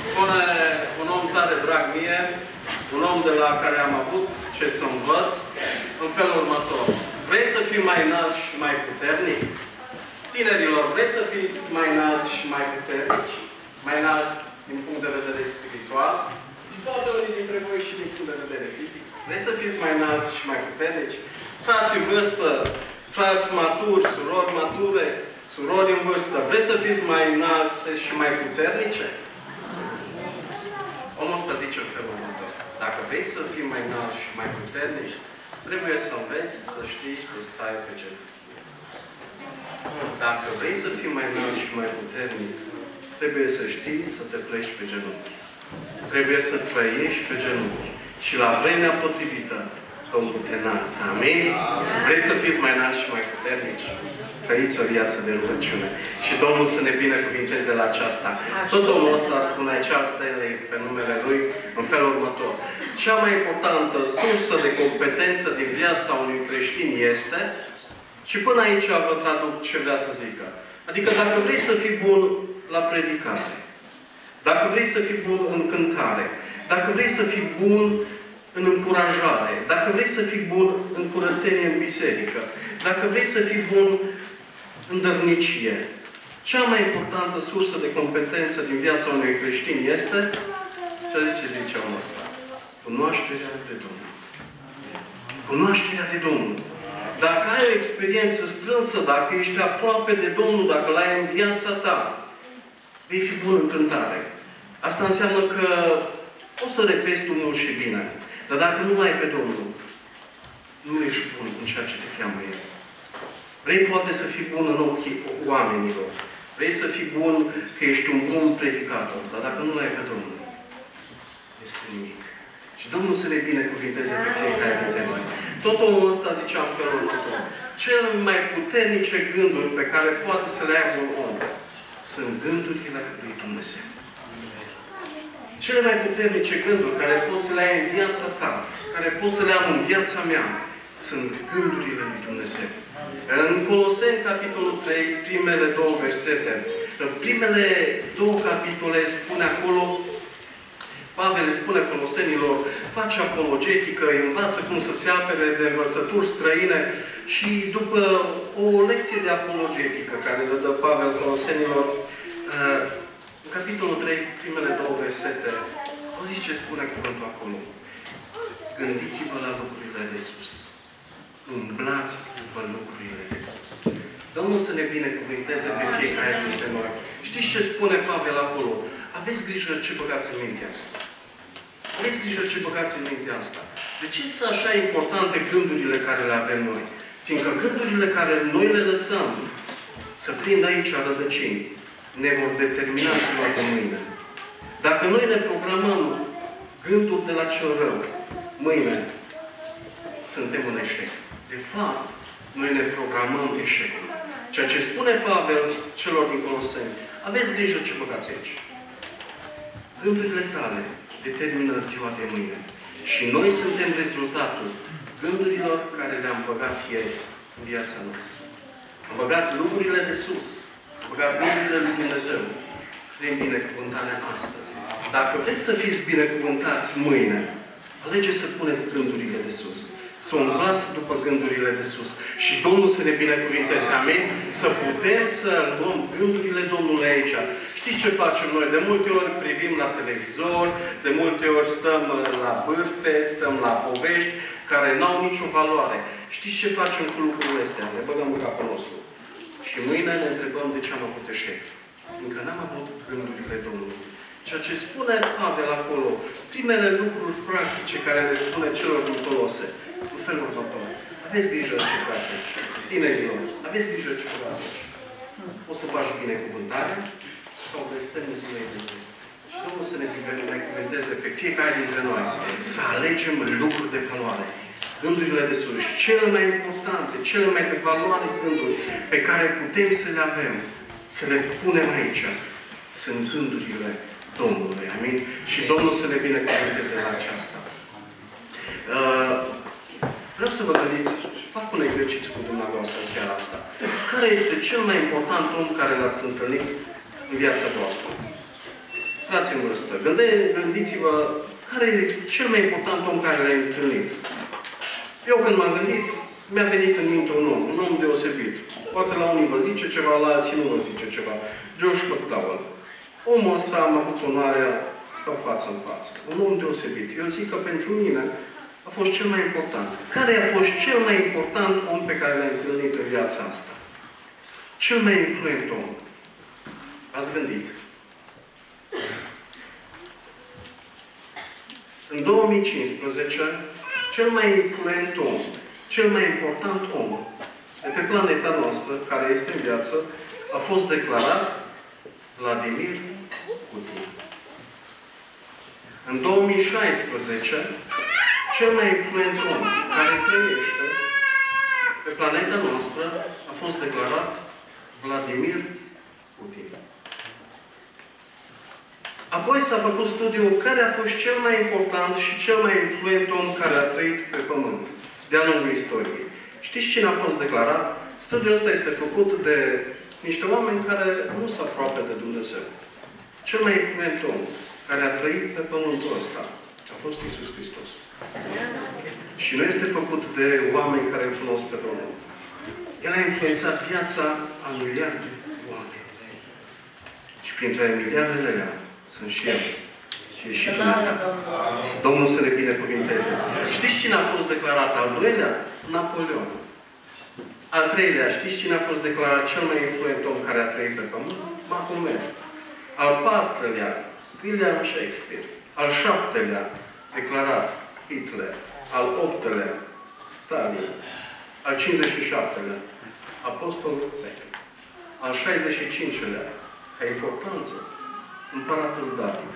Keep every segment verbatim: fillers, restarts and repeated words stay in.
Spune un om tare drag mie, un om de la care am avut ce să învăț, în felul următor. Vrei să fii mai înalt și mai puternic? Tinerilor, vrei să fiți mai înalți și mai puternici? Mai înalți din punct de vedere spiritual? Și poate unii dintre voi și din punct de vedere fizic. Vrei să fiți mai înalți și mai puternici? Frați în vârstă, frați maturi, surori mature, surori în vârstă, vreți să fiți mai înalte și mai puternice? Omul ăsta zice în felul următor. Dacă vrei să fii mai înalt și mai puternic, trebuie să înveți să știi să stai pe genunchi. Dacă vrei să fii mai înalt și mai puternic, trebuie să știi să te pleci pe genunchi. Trebuie să trăiești pe genunchi. Și la vremea potrivită, Domnul te înalță. Amin? Vrei să fiți mai înalți și mai puternici? Trăiți o viață de rugăciune. Și Domnul să ne binecuvinteze la aceasta. Tot Domnul ăsta spune aceasta pe numele Lui în felul următor. Cea mai importantă sursă de competență din viața unui creștin este, și până aici vă traduc ce vrea să zică. Adică dacă vrei să fii bun la predicare, dacă vrei să fii bun în cântare, dacă vrei să fii bun în încurajare, dacă vrei să fii bun în curățenie în biserică, dacă vrei să fii bun în dărnicie, cea mai importantă sursă de competență din viața unui creștin este, și a zis ce zice omul ăsta, cunoașterea de Domnul. Cunoașterea de Domnul. Dacă ai o experiență strânsă, dacă ești aproape de Domnul, dacă l-ai în viața ta, vei fi bun în cântare. Asta înseamnă că poți să repeți tu mult și bine. Dar dacă nu l-ai pe Domnul, nu ești bun în ceea ce te cheamă El. Vrei poate să fii bun în ochii oamenilor. Vrei să fii bun că ești un bun predicator. Dar dacă nu l-ai pe Domnul, este nimic. Și Domnul să ne binecuvinteze pe fiecare dintre noi. Tot omul ăsta zicea în felul următor. Cele mai puternice gânduri pe care poate să le aibă un om sunt gândurile lui Dumnezeu. Cele mai puternice gânduri care poți să le ai în viața ta, care poți să le am în viața mea, sunt gândurile lui Dumnezeu. În Coloseni, capitolul trei, primele două versete, în primele două capitole spune acolo, Pavel le spune Colosenilor, face apologetică, învață cum să se apere de învățături străine și după o lecție de apologetică care le dă Pavel Colosenilor, în capitolul trei, primele două versete, auziți ce spune cuvântul acolo? Gândiți-vă la lucrurile de sus. Umblați după lucrurile de sus. Domnul să ne binecuvinteze pe fiecare dintre noi. Știți ce spune Pavel acolo? Aveți grijă ce băgați în mintea asta. Aveți grijă ce băgați în mintea asta. De ce sunt așa importante gândurile care le avem noi? Fiindcă gândurile care noi le lăsăm să prindă aici rădăcini, ne vor determina ziua de mâine. Dacă noi ne programăm gânduri de la cel rău, mâine suntem în eșec. De fapt, noi ne programăm eșecul. Ceea ce spune Pavel celor din Coloseni, aveți grijă ce băgați aici. Gândurile tale determină ziua de mâine. Și noi suntem rezultatul gândurilor care le-am băgat ieri în viața noastră. Am băgat lucrurile de sus. Am băgat gândurile lui Dumnezeu prin binecuvântarea astăzi. Dacă vreți să fiți binecuvântați mâine, alegeți să puneți gândurile de sus. Să umblați după gândurile de sus. Și Domnul să ne binecuvinteze. Amin? Să putem să luăm gândurile Domnului aici. Știți ce facem noi? De multe ori privim la televizor, de multe ori stăm la bârfe, stăm la povești care n-au nicio valoare. Știți ce facem cu lucrurile astea? Ne băgăm în capul nostru. Și mâine ne întrebăm de ce am avut eșec. Încă n-am avut gândurile Domnului. Ceea ce spune Pavel acolo, primele lucruri practice care le spune celor din Colose, în felul următor. Aveți grijă ce faci aici. Tinerilor, aveți grijă ce faci aici. O să faci binecuvântare sau blestem zilei de zi. Și Domnul să ne binecuvânteze pe fiecare dintre noi să alegem lucruri de valoare. Gândurile de sus. Cele mai importante, cele mai de valoare gânduri pe care putem să le avem, să le punem aici, sunt gândurile Domnului. Amin? Și Domnul să ne binecuvânteze la aceasta. Uh, vreau să vă gândiți, fac un exercițiu cu dumneavoastră în seara asta. Care este cel mai important om care l-ați întâlnit în viața voastră? frați în vârstă, gândiți-vă care e cel mai important om care l-ai întâlnit. Eu când m-am gândit, mi-a venit în minte un om, un om deosebit. Poate la unii vă zice ceva, la alții nu vă zice ceva. Josh McDowell. Omul ăsta am avut onoarea să stau față în față. Un om deosebit. Eu zic că pentru mine a fost cel mai important. Care a fost cel mai important om pe care l-ai întâlnit în viața asta? Cel mai influent om. Ați gândit? În două mii cincisprezece, cel mai influent om, cel mai important om de pe planeta noastră, care este în viață, a fost declarat Vladimir Putin. În două mii șaisprezece, cel mai influent om care trăiește pe planeta noastră a fost declarat Vladimir Putin. Apoi s-a făcut studiul care a fost cel mai important și cel mai influent om care a trăit pe Pământ de-a lungul istoriei. Știți cine a fost declarat? Studiul ăsta este făcut de niște oameni care nu sunt aproape de Dumnezeu. Cel mai influent om care a trăit pe Pământul ăsta a fost Iisus Hristos. Și nu este făcut de oameni care îl cunosc pe Domnul. El a influențat viața a miliarde de oameni. Și printre miliardele alea sunt și eu. Și e și dumneata. Domnul să ne binecuvinteze. Știți cine a fost declarat al doilea? Napoleon. Al treilea, știți cine a fost declarat cel mai influent om care a trăit pe Pământ? Mahomet. Al patrulea, William Shakespeare. Al șaptelea, declarat Hitler. Al optelea, Stalin. Al cincizeci și șaptelea, Apostolul Petru. Al șaizeci și cincelea, ca importanță, Împăratul David.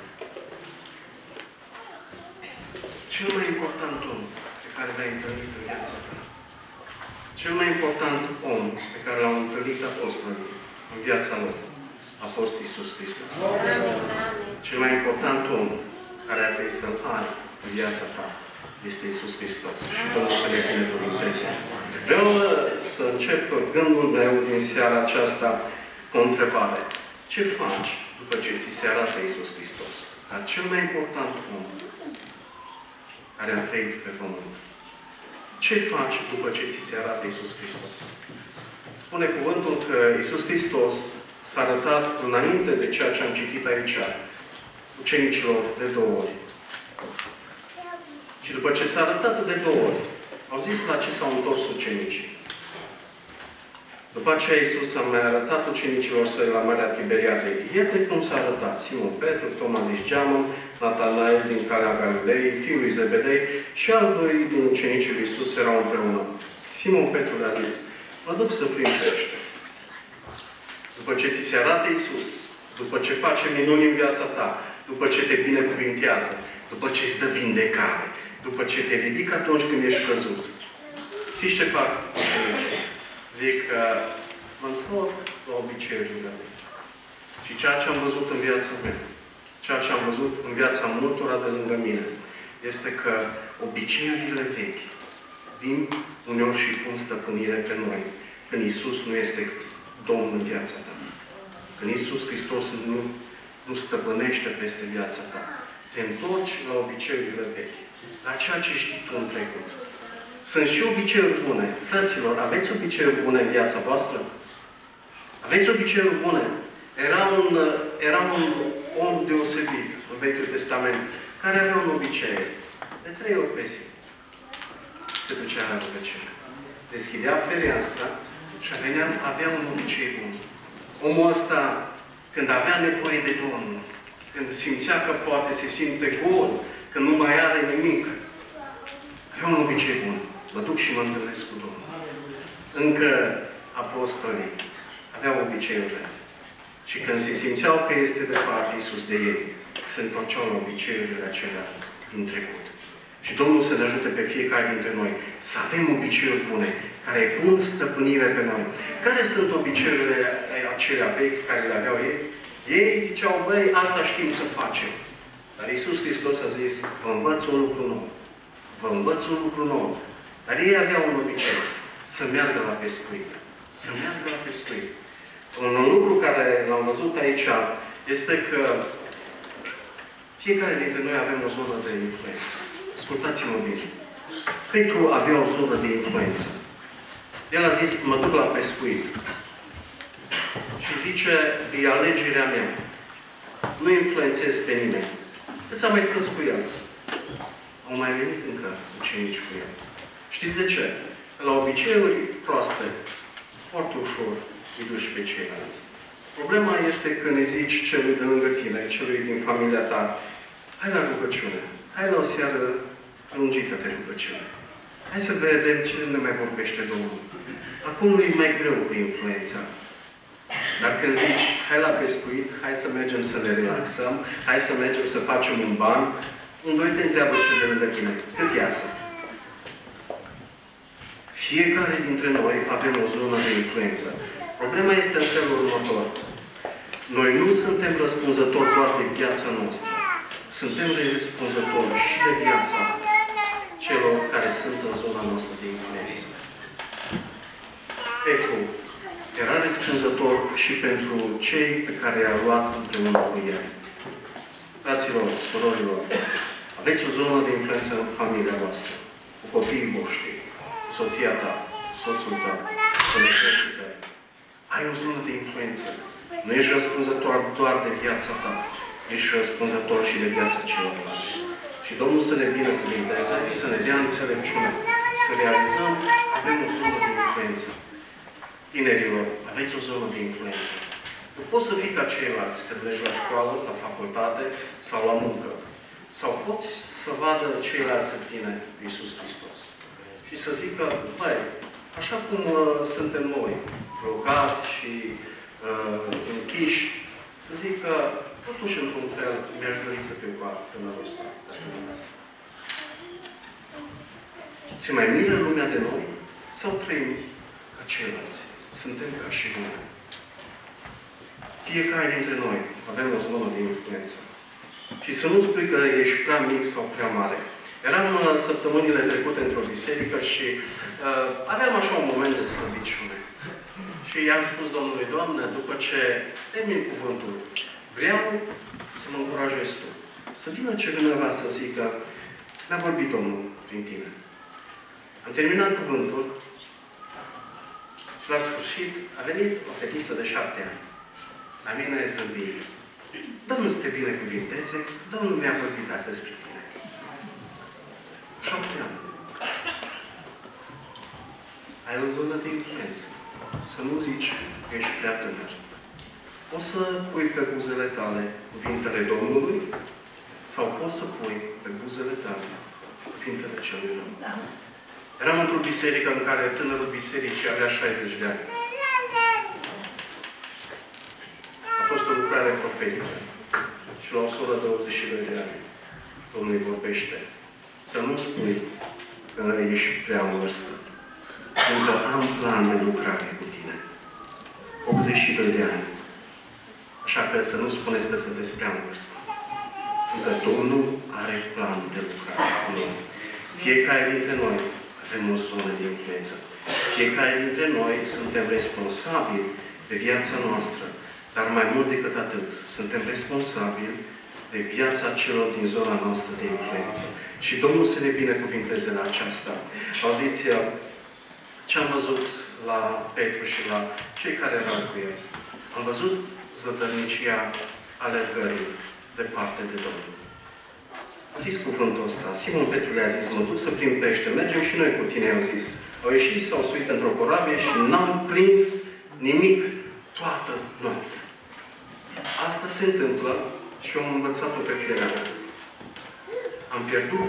Cel mai important om pe care l-ai întâlnit în viața ta. Cel mai important om pe care l-au întâlnit apostolii în viața lor a fost Iisus Hristos. Cel mai important om care a trebuit să-L ai în viața ta este Iisus Hristos. Și Domnul să ne binecuvinteze. Vreau să încep gândul meu din seara aceasta cu o întrebare. Ce faci după ce ți se arată Iisus Hristos? Dar cel mai important om care a trăit pe Pământ. Ce faci după ce ți se arată Iisus Hristos? Spune cuvântul că Iisus Hristos s-a arătat înainte de ceea ce am citit aici, ucenicilor de două ori. Și după ce s-a arătat de două ori, au zis la ce s-au întors ucenicii. După aceea Iisus a mai arătat ucenicilor săi la Marea Tiberiadei. Iată cum s-a arătat Simon Petru, Toma zis Geamăn, Natanael din Calea Galilei, fiul lui Zebedei și al doi din ucenicii lui Iisus erau împreună. Simon Petru le-a zis, mă duc să prind pește. După ce ți se arată Iisus, după ce face minuni în viața ta, după ce te binecuvintează, după ce îți dă vindecare, după ce te ridică atunci când ești căzut. Știți ce fac ucenicii? Zic că mă întorc la obiceiurile mele. Și ceea ce am văzut în viața mea, ceea ce am văzut în viața multora de lângă mine, este că obiceiurile vechi vin uneori și pun stăpânire pe noi. Când Iisus nu este Domn în viața ta. Când Iisus Hristos nu, nu stăpânește peste viața ta. Te întorci la obiceiurile vechi. La ceea ce știi tu în trecut. Sunt și obiceiuri bune. Fraților, aveți obiceiuri bune în viața voastră? Aveți obiceiuri bune? Era un, era un om deosebit în Vechiul Testament, care avea un obicei. De trei ori pe zi se ducea la rugăciune. Deschidea fereastra și avea, avea un obicei bun. Omul ăsta, când avea nevoie de Domnul, când simțea că poate se simte gol, când nu mai are nimic, avea un obicei bun. Mă duc și mă întâlnesc cu Domnul. Încă apostolii aveau obiceiurile. Și când se simțeau că este departe Iisus de ei, se întorceau la obiceiurile acelea din trecut. Și Domnul să ne ajute pe fiecare dintre noi să avem obiceiuri bune, care pun stăpânire pe noi. Care sunt obiceiurile acelea vechi care le aveau ei? Ei ziceau, băi, asta știm să facem. Dar Iisus Hristos a zis, vă învăț un lucru nou. Vă învăț un lucru nou. Dar ei aveau un obicei. Să meargă la pescuit. Să meargă la pescuit. Un lucru care l-am văzut aici este că Fiecare dintre noi avem o zonă de influență. Ascultați-mă bine. Petru avea o zonă de influență. El a zis, mă duc la pescuit. Și zice, e alegerea mea. Nu influențez pe nimeni. Cât a mai strâns cu el? Au mai venit încă ucenici cu el. Știți de ce? La obiceiuri proaste, foarte ușor îi duci pe ceilalți. Problema este când îi zici celui de lângă tine, celui din familia ta, hai la rugăciune, hai la o seară lungită de rugăciune. Hai să vedem ce ne mai vorbește Domnul. Acolo e mai greu cu influența. Dar când zici, hai la pescuit, hai să mergem să ne relaxăm, hai să mergem să facem un ban, un doi te întreabă ce de lângă tine. Cât iasă? Fiecare dintre noi avem o zonă de influență. Problema este în felul următor. Noi nu suntem răspunzători doar de viața noastră. Suntem răspunzători și de viața celor care sunt în zona noastră de influență. Petru era răspunzător și pentru cei pe care i-a luat împreună cu el. Fraților, surorilor, aveți o zonă de influență în familia voastră, cu copiii voștri, cu soția ta, cu soțul tău, cu nepoții tăi. Ai o zonă de influență. Nu ești răspunzător doar de viața ta, ești răspunzător și de viața celorlalți. Și Domnul să ne binecuvinteze și să ne dea înțelepciune. Să realizăm, avem o zonă de influență. Tinerilor, aveți o zonă de influență. Nu poți să fii ca ceilalți când mergi la școală, la facultate sau la muncă. Sau poți să vadă ceilalți în tine Iisus Hristos. Și să zică, băi, așa cum uh, suntem noi, blocați și uh, închiși, să zică, totuși, într-un fel, mi-aș dori să fiu ca tânărul ăsta, ca tânărul ăsta. Se mai miră lumea de noi sau trăim ca ceilalți? Suntem ca și noi. Fiecare dintre noi avem o zonă de influență. Și să nu spui că ești prea mic sau prea mare. Eram uh, săptămânile trecute într-o biserică și uh, aveam așa un moment de slăbiciune. Și i-am spus Domnului, Doamne, după ce termin cuvântul, vreau să mă încurajez Tu. Să vină cineva să zică, mi-a vorbit Domnul prin Tine. Am terminat cuvântul și la sfârșit a venit o fetiță de șapte ani. La mine zâmbi. Domnul să te binecuvinteze, Domnul mi-a vorbit astăzi prin Tine. Șapte ani. Ai o zonă de influență. Să nu zici că ești prea tânăr. O să pui pe buzele tale cuvintele Domnului sau poți să pui pe buzele tale cuvintele celui rău. Eram într-o biserică în care tânărul bisericii avea șaizeci de ani. A fost o lucrare profetică. Și la o soră de optzeci și doi de ani Domnul îi vorbește. Să nu spui că ești prea în vârstă. Pentru că am plan de lucrare cu tine. optzeci și doi de ani. Așa că să nu spuneți că sunteți prea în vârstă. Pentru că Domnul are plan de lucrare cu noi. Fiecare dintre noi avem o zonă de influență. Fiecare dintre noi suntem responsabili de viața noastră. Dar mai mult decât atât, suntem responsabili de viața celor din zona noastră de influență. Și Domnul să ne binecuvinteze la aceasta. Auziți, ce am văzut la Petru și la cei care erau cu el. Am văzut zădărnicia alergării departe de Domnul. A zis cuvântul ăsta. Simon Petru le-a zis, mă duc să prind pește. Mergem și noi cu tine, au zis. Au ieșit, s-au suit într-o corabie și n-am prins nimic toată noaptea. Asta se întâmplă și eu am învățat-o pe pielea mea. Am pierdut.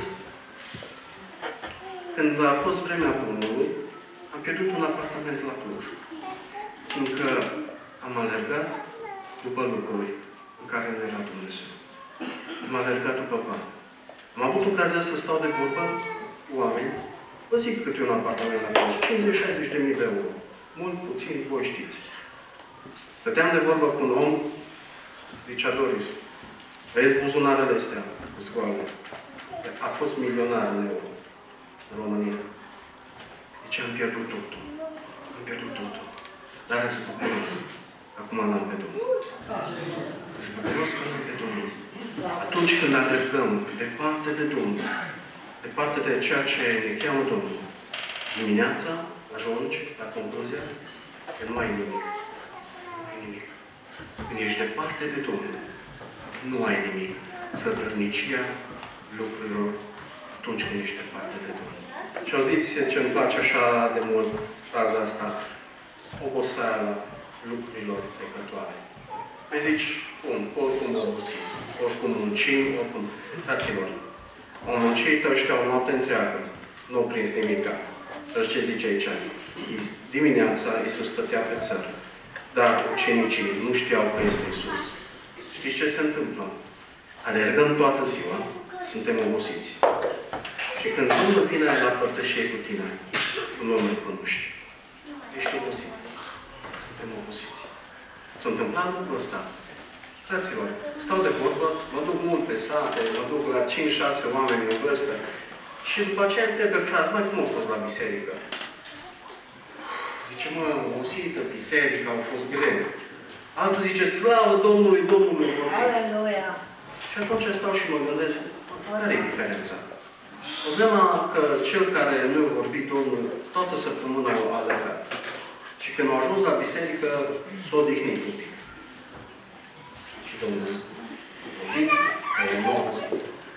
Când a fost vremea bunului, am pierdut un apartament la Cluj. Fiindcă am alergat după lucruri în care nu era Dumnezeu. Am alergat după bani. Am avut ocazia să stau de vorbă cu oameni. Vă zic cât e un apartament la Cluj. cincizeci șaizeci de mii de euro. Mult, puțin, voi știți. Stăteam de vorbă cu un om, zicea Doris, vezi buzunarele astea, scoale. A fost milionar în euro, în România. Deci am pierdut totul. Am pierdut totul. Dar îți bucuros că acum l-am pe Domnul. Îți bucuros că l-am pe Domnul. Atunci când alergăm departe de Domnul, departe de ceea ce ne cheamă Domnul, dimineața ajungi la concluzia că nu ai nimic. Nu ai nimic. Când ești departe de Domnul, nu ai nimic. Sătărnicia lucrurilor atunci când ești departe de Domnul. Și auziți ce îmi place așa de mult fraza asta, oboseala lucrurilor păcătoare. Păi zici, bun, oricum obosit, oricum muncim, oricum... Fraților, au muncit ăștia o noapte întreagă, nu au prins nimica. Deci ce zice aici? Dimineața Iisus stătea pe țără, dar ucenicii nu știau că este Iisus. Știți ce se întâmplă? Alergăm toată ziua, suntem obosiți. Și când Domnul vine la părtășie cu tine, tu nu îl cunoști. Ești obosit. Suntem obosiți. S-a întâmplat lucrul ăsta. Fraților, stau de vorbă, mă duc mult pe sate, mă duc la cinci șase oameni în vârstă și după aceea întrebe frați, mai cum au fost la biserică? Zice, mă, obosită, biserică, au fost greu. Altul zice, slavă Domnului, Domnului vorbim. Aleluia! Și atunci stau și mă gândesc, care e diferența? Problema că cel care nu a vorbit Domnul toată săptămâna a alergat. Și când a ajuns la biserică, s-a odihnit un pic. Și Domnul a vorbit, că e nou auzit.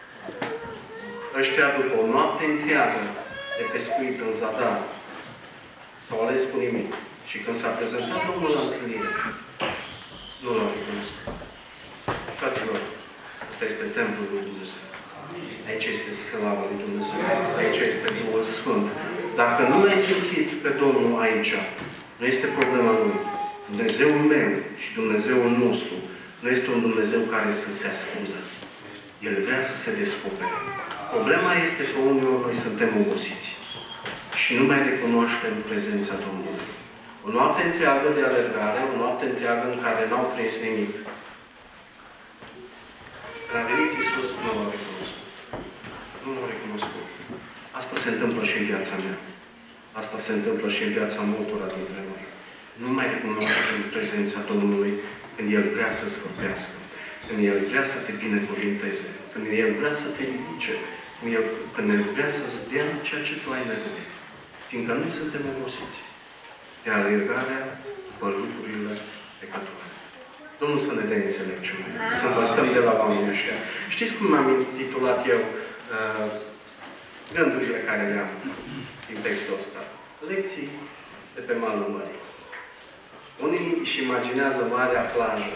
Ăștia, după o noapte întreagă de pescuit în zadar, s-au ales cu nimic. Și când s-a prezentat Domnul la întâlnire, nu l-au recunoscut. Fraților, ăsta este templul lui Dumnezeu. Aici este slava lui Dumnezeu. Aici este Duhul Sfânt. Dacă nu l-ai simțit pe Domnul aici, nu este problema Lui. Dumnezeul meu și Dumnezeul nostru nu este un Dumnezeu care să se ascundă. El vrea să se descopere. Problema este că uneori noi suntem obosiți și nu mai recunoaștem prezența Domnului. O noapte întreagă de alergare, o noapte întreagă în care n-au prins nimic. Când a venit Iisus, nu l-au recunoscut. Nu l-au recunoscut. Asta se întâmplă și în viața mea. Asta se întâmplă și în viața multora dintre noi. Nu mai recunoaștem prezența Domnului când El vrea să-ți vorbească, când El vrea să te binecuvinteze, când El vrea să te ridice, când El, când El vrea să-ți dea ceea ce tu ai nevoie. Fiindcă noi suntem obosiți de alergarea pe lucrurile păcătoare. Domnul să ne dea înțelepciune, să învățăm de la oamenii ăștia. Știți cum am intitulat eu uh, gândurile care le-am din textul ăsta? Lecții de pe malul mării. Unii își imaginează marea plajă.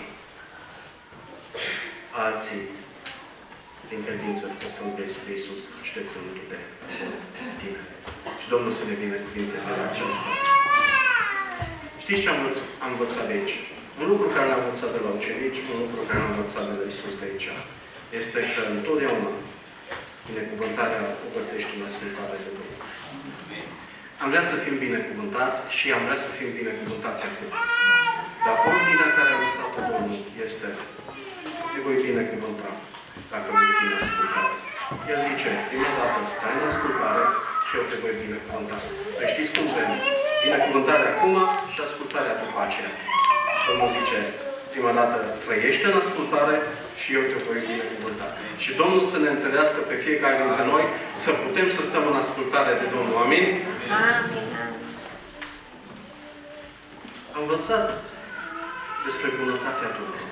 Alții, prin credință, pot să-L vezi pe Iisus așteptându-te de tine. Și Domnul să ne binecuvinteze la aceasta. Știți ce am învățat, am învățat de aici? Un lucru care l-am învățat de la ucenici, un lucru care l-am învățat de la Iisus de aici, este că întotdeauna binecuvântarea o găsești în ascultarea de Domnul. Am vrea să fim binecuvântați și am vrea să fim binecuvântați acum. Dar ordinea care a lăsat-o Domnul este: te voi binecuvânta dacă voi fi în ascultare. El zice, prima dată stai în ascultare și eu te voi binecuvânta. Păi știți cum vrem? Binecuvântarea acum și ascultarea după aceea. Domnul zice, prima dată trăiește în ascultare și eu te voi binecuvânta. Și Domnul să ne întâlnească pe fiecare dintre noi să putem să stăm în ascultare de Domnul. Amin? Amin. Am învățat despre bunătatea Domnului.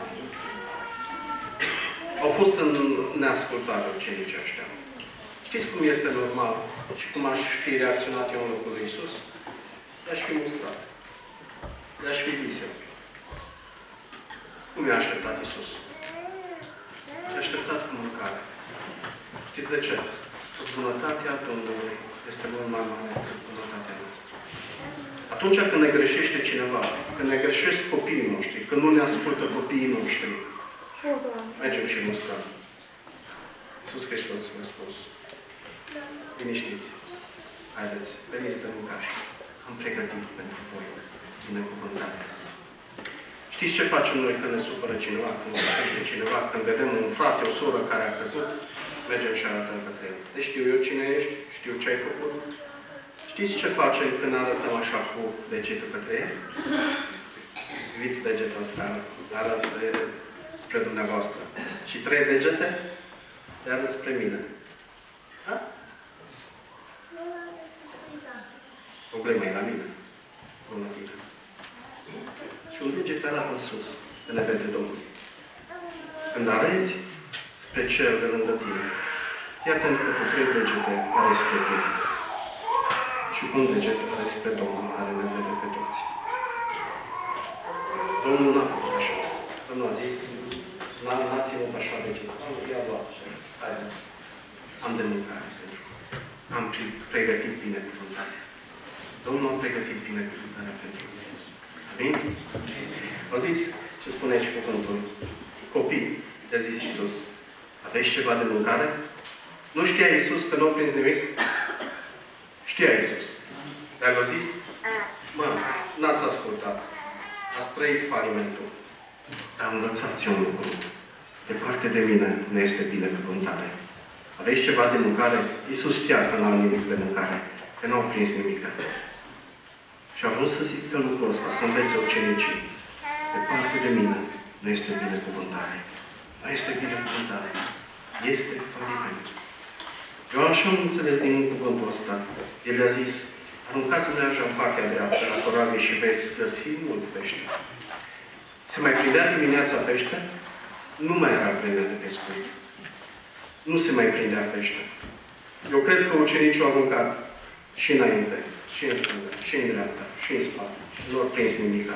Au fost în neascultare ucenicii ăștia. Știți cum este normal și cum aș fi reacționat eu în locul lui Iisus? I-aș fi mustrat. I-aș fi zis eu. Cum i-a așteptat Iisus? I-a așteptat cu mâncare. Știți de ce? Că bunătatea Domnului este mult mai mare decât bunătatea noastră. Atunci când ne greșește cineva, când ne greșesc copiii noștri, când nu ne ascultă copiii noștri, mergem și mustrăm. Iisus Hristos ne-a spus: liniștiți, haideți, veniți de mâncați. Am pregătit pentru voi binecuvântare. Știți ce facem noi când ne supără cineva, când greșește cineva, când vedem un frate, o soră care a căzut, mergem și arătăm către el. Deci știu eu cine ești, știu ce ai făcut. Știți ce facem când arătăm așa cu degetul către el? Priviți degetul ăsta, arată spre dumneavoastră. Și trei degete iar spre mine. Da? Problema e la mine. Nu la tine. Și un deget arată în sus, de ne vede Domnul. Când arăți spre cel de lângă tine, iar pentru că cu trei degete are spre tine. Și cu un deget are spre Domnul, care ne vede pe toți. Domnul n-a făcut așa. Domnul a zis, n-a ținut așa degetul. I-a luat. Haideți. Am de mâncare pentru. Am pregătit binecuvântarea. Domnul a pregătit binecuvântarea pentru mine. Amin? Auziți ce spune aici cuvântul? Copii, le-a zis Iisus, aveți ceva de mâncare? Nu știa Iisus că nu a prins nimic? Știa Iisus. Dar a zis, mă, n-ați ascultat. Ați trăit falimentul. Dar învățați un lucru. Departe de mine nu este binecuvântare. Aveți ceva de mâncare? Iisus știa că n-au nimic de mâncare. Că n-au prins nimic. Și a vrut să zică lucrul ăsta, să învețe ucenicii. Departe de mine nu este binecuvântare. Nu este binecuvântare. Este faliment. Eu așa am înțeles din cuvântul ăsta. El a zis, aruncați să mergea în partea dreaptă la corabie și veți găsi mult pește. Se mai prindea dimineața pește? Nu mai era vremea de pescuit. Nu se mai prindea pește. Eu cred că ucenicii au aruncat și înainte, și în stânga, și în dreapta, și în spate. Și nu au prins nimica.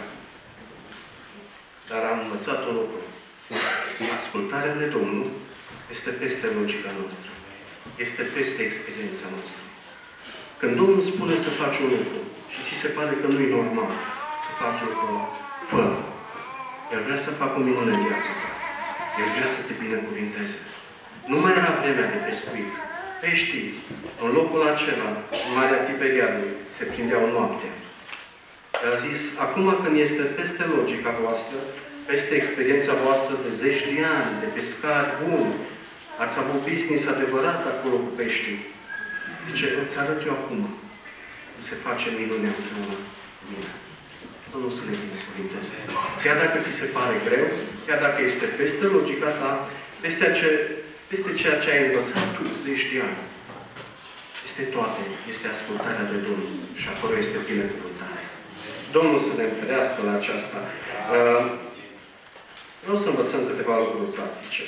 Dar am învățat un lucru. Ascultarea de Domnul este peste logica noastră. Este peste experiența noastră. Când Domnul spune să faci un lucru și ți se pare că nu e normal să faci lucrul ăla, fă. El vrea să facă o minune în viața ta. El vrea să te binecuvinteze. Nu mai era vremea de pescuit. Peștii, în locul acela, în Marea Tiberiadului, se prindeau noaptea. El a zis, acum când este peste logica voastră, peste experiența voastră de zeci de ani, de pescari buni, ați avut business adevărat acolo cu peștii. Zice, îți arăt eu acum cum se face minunea împreună cu mine. Domnul să ne binecuvinteze. Chiar dacă ți se pare greu, chiar dacă este peste logica ta, peste, ace, peste ceea ce ai învățat tu zeci de ani, este toate, este ascultarea de Domnul și acolo este binecuvântare. Domnul să ne întărească la aceasta. Uh, vreau să învățăm câteva lucruri practice.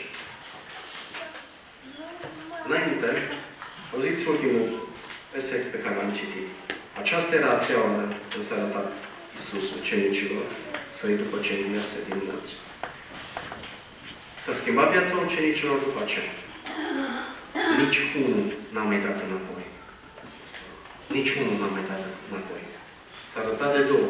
Înainte, auziți ultimul verset pe care l-am citit. Aceasta era a treia oară când s-a arătat Iisus ucenicilor să-i după ce iese din morți. S-a schimbat viața ucenicilor după aceea. Nici unul n-a mai dat înapoi. Nici unul n-a mai dat înapoi. S-a arătat de două.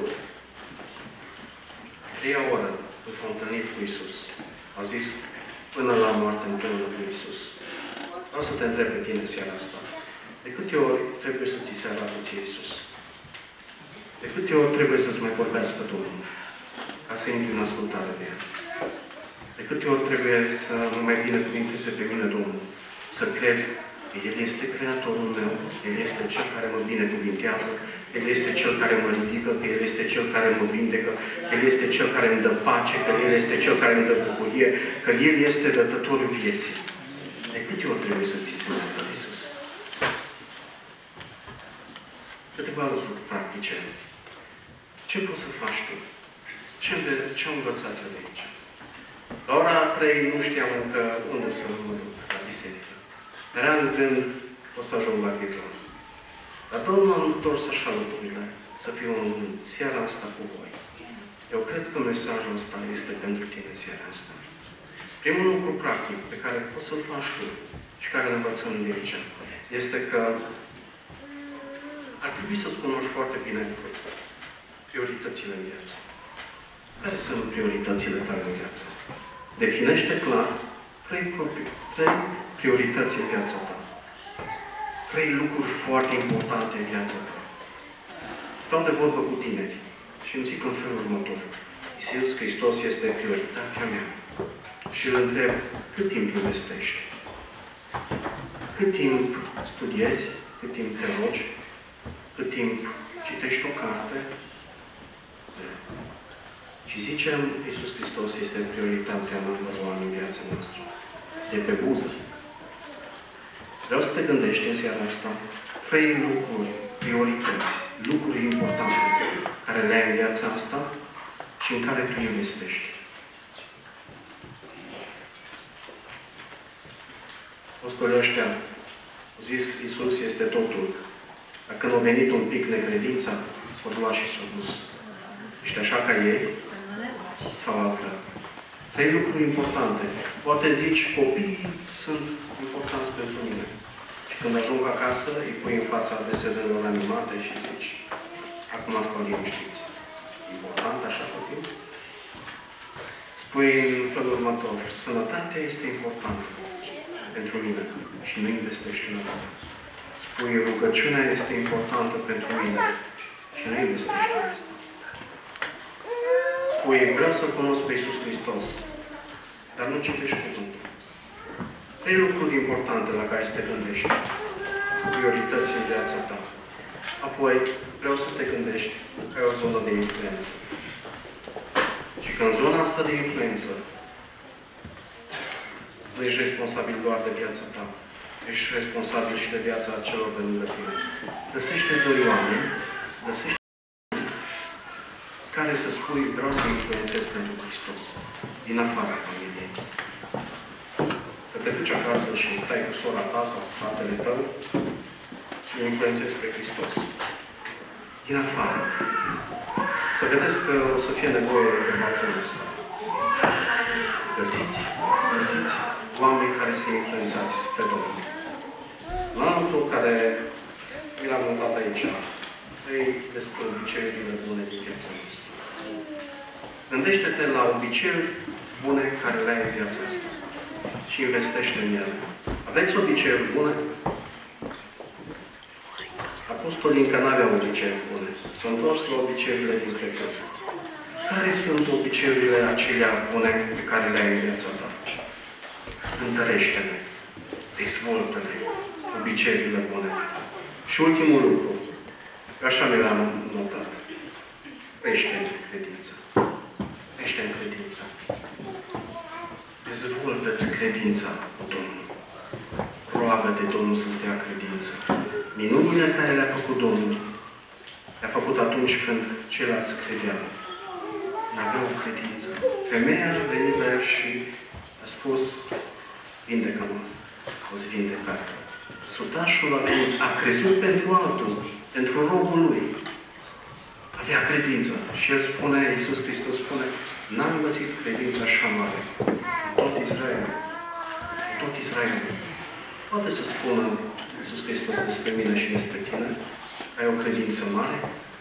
A treia oră când s-au întâlnit cu Iisus. Au zis până la moarte împreună cu Iisus. Vreau să te întreb pe tine seara asta. De câte ori trebuie să ți se arate ție Iisus? De câte ori trebuie să-ți mai vorbească Domnul? Ca să intri în ascultare de El. De câte ori trebuie să mă mai binecuvinteze pe mine Domnul? Să cred că El este Creatorul meu, El este Cel care mă binecuvintează, El este Cel care mă ridică, că El este Cel care mă vindecă, El este Cel care îmi dă pace, că El este Cel care îmi dă bucurie, că El este dătătorul vieții. De câte ori trebuie să ți se arate Iisus? Câteva lucruri practice. Ce poți să faci tu? Ce, ce am învățat eu de aici? La ora trei nu știam încă unde să mă duc la biserică. Era în gând o să ajung la Ghidon. Dar Domnul a întors așa lucrurile, să fiu în seara asta cu voi. Eu cred că mesajul ăsta este pentru tine în seara asta. Primul lucru practic pe care poți să-l faci tu și care îl învățăm de aici, este că ar trebui să-ți cunoști foarte bine prioritățile în viață. Care sunt prioritățile tale în viață? Definește clar trei, trei priorități în viața ta. Trei lucruri foarte importante în viața ta. Stau de vorbă cu tineri și îmi zic în felul următor. Iisus Hristos este prioritatea mea. Și îl întreb, cât timp investești? Cât timp studiezi? Cât timp te rogi? Cât timp citești o carte? Zero. Și zicem, Iisus Hristos este prioritatea number one în viața noastră. De pe buză. Vreau să te gândești în seara asta trei lucruri, priorități, lucruri importante care le ai în viața asta și în care tu investești. Apostolii ăștia au zis, Iisus este totul. Dar când a venit un pic necredința, s-a luat și s-a dus. Ești așa ca ei? Sau altfel? Trei lucruri importante. Poate zici, copiii sunt importanți pentru mine. Și când ajung acasă, îi pui în fața desenelor animate și zici, acum stau liniștiți. Important așa copil? Spui în felul următor, sănătatea este importantă pentru mine și nu investești în asta. Spui, rugăciunea este importantă pentru mine și nu investești în asta. Spui, vreau să cunosc pe Iisus Hristos, dar nu citești cuvântul. Trei lucruri importante la care să te gândești. Priorități în viața ta. Apoi, vreau să te gândești că ai o zonă de influență. Și că în zona asta de influență nu ești responsabil doar de viața ta. Ești responsabil și de viața celor de lângă tine. Găsește doi oameni, găsește care să spui, vreau să influențez pentru Hristos, din afara familiei. Că te duci acasă și stai cu sora ta sau cu fratele tău și îl influențezi pe Hristos. Din afară. Să vedeți că o să fie nevoie de balconul ăsta. Găsiți, găsiți oameni care să influențați spre Domnul. Un alt lucru care mi l-am notat aici, e despre obiceiurile bune din viața noastră. Gândește-te la obiceiuri bune care le ai în viața asta și investește în ele. Aveți obiceiuri bune? Apostolii încă n-aveau obiceiuri bune. S-au întors la obiceiurile din trecut. Care sunt obiceiurile acelea bune pe care le ai în viața ta? Întărește-le. Dezvoltă-le. Obiceiurile bune. Și ultimul lucru. Așa mi l-am notat. Crește în credință. Crește în credință. Dezvoltă-ți credința cu Domnul. Roagă-te Domnul să-ți dea credință. Minunile care le-a făcut Domnul, le-a făcut atunci când ceilalți credeau. N-aveau credință. Femeia a venit la el și a spus, vindecă-mă, o să vindecat. Sutașul a venit, a crezut pentru altul, pentru robul lui. Avea credință. Și el spune, Iisus Hristos spune, n-am găsit credință așa mare. Tot Israel. Tot Israel. Poate să spună Iisus Hristos despre mine și despre tine. Ai o credință mare?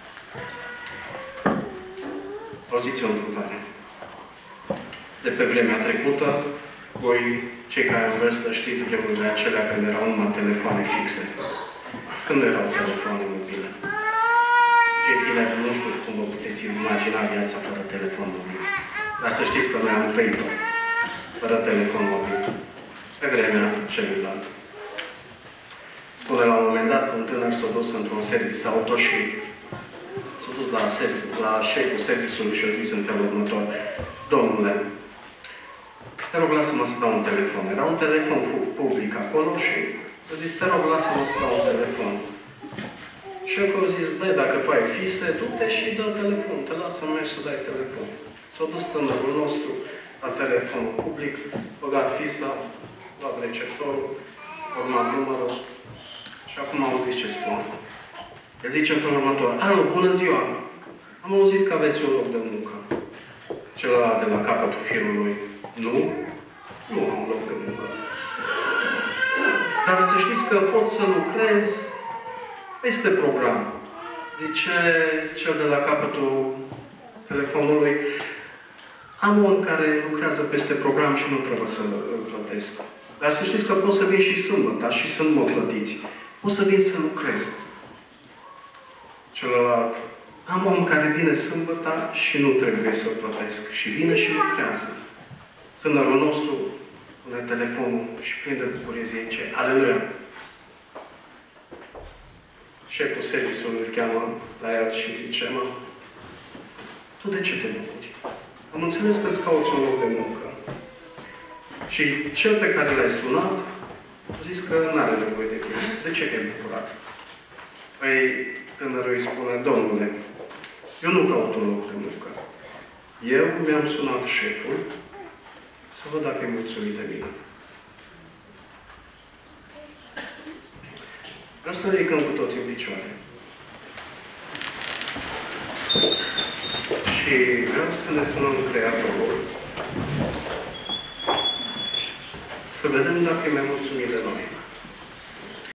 Auziți o întrebare. De pe vremea trecută, voi, cei care în vârstă, știți vremurile acelea când erau numai telefoane fixe. Când erau telefoane mobile. Cei tineri, nu știu cum vă puteți imagina viața fără telefon mobil. Dar să știți că noi am trăit-o fără telefon mobil. Pe vremea celuilalt. Spune la un moment dat că un tânăr s-a dus într-un service auto și s-a dus la, la șeful serviciului și a zis în felul următor, Domnule, te rog, lasă-mă să dau un telefon. Era un telefon public acolo și a zis, te rog, lasă-mă să dau un telefon. Șeful a zis, băi, dacă tu ai fise, du-te și dă telefon. Te lasă să mergi să dai telefon. S-a dus tânărul nostru la telefonul public, băgat fisa, luat receptorul, urmat numărul și acum auziți ce spune. El zice în felul următor, alo, bună ziua! Am auzit că aveți un loc de muncă. Celălalt de la capătul firului, nu? Nu am loc de muncă. Dar să știți că pot să lucrez peste program. Zice cel de la capătul telefonului, am un care lucrează peste program și nu trebuie să îl plătesc. Dar să știți că pot să vin și sâmbătă și să nu mă plătiți. Pot să vin să lucrez. Celălalt, am om care vine sâmbătă și nu trebuie să-l plătesc. Și vine și lucrează. Tânărul nostru pune telefonul și plin de bucurie zice, Aleluia! Șeful serviciului îl cheamă la el și zice, mă, tu de ce te bucuri? Am înțeles că îți cauți un loc de muncă. Și cel pe care l-ai sunat a zis că nu are nevoie de tine. De ce te-ai bucurat? Păi, tânărul îi spune, domnule, eu nu caut un loc de muncă. Eu mi-am sunat șeful să văd dacă e mulțumit de mine. Vreau să ne ridicăm cu toți în picioare. Și vreau să ne sunăm Creatorul. Să vedem dacă e mai mulțumit de noi.